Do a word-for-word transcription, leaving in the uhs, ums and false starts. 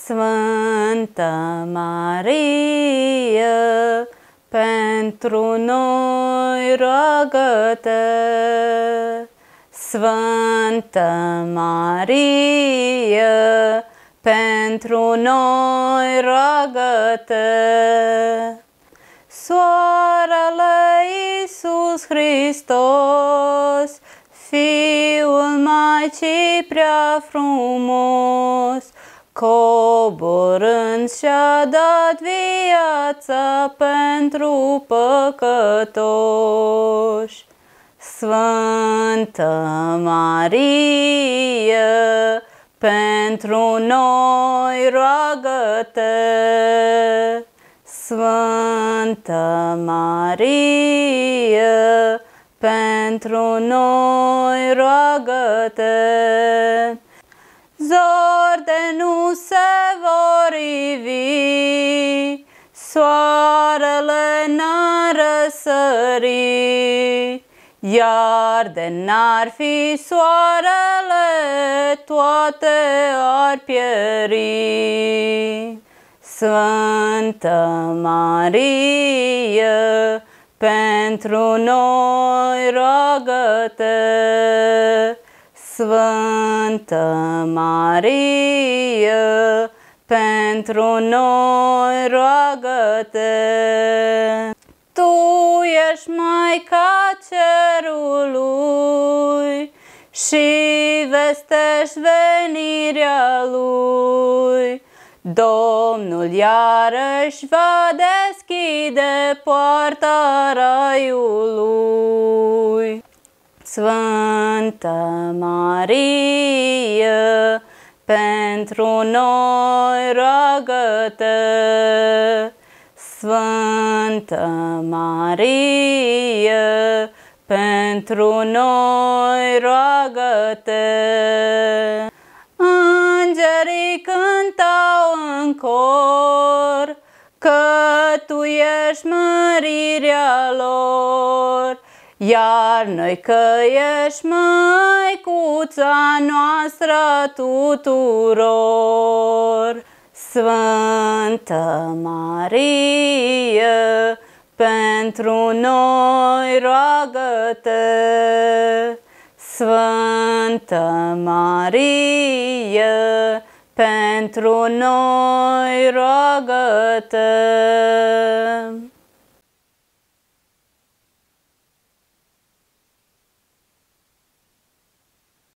Sfântă Marie, pentru noi roagă-te. Sfântă Marie, pentru noi roagă-te. Soarele Iisus Hristos, Fiul Maicii prea frumos, coborând și-a dat viața pentru păcătoși. Sfântă Marie, pentru noi roagă-te. Sfântă Marie, pentru noi roagă-te. Zori de nu se vor ivi, soarele n-ar răsări, iar de n-ar fi soarele, toate ar pieri. Sfântă Marie, pentru noi roagă-te. Sfântă Marie, pentru noi roagă-te. Tu ești Maica cerului și vestești venirea Lui. Domnul iarăși va deschide poarta raiului. Sfântă Marie, pentru noi roagă-te. Sfântă Marie, pentru noi roagă-te. Îngerii cântau în cor că Tu ești mărirea lor, iar noi că ești Măicuța noastră tuturor. Sfântă Marie, pentru noi roagă-te. Sfântă Marie, pentru noi roagă-te.